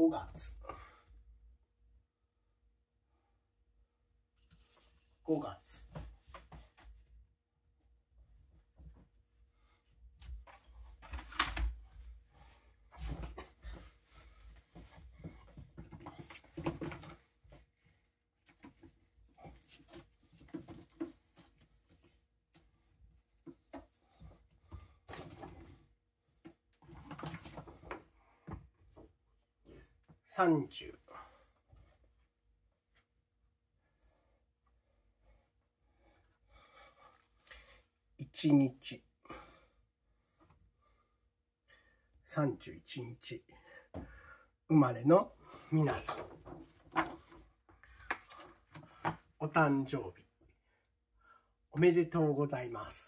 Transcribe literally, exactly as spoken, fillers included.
ごがつごがつさんじゅういちにちさんじゅういちにち生まれの皆さん、お誕生日おめでとうございます。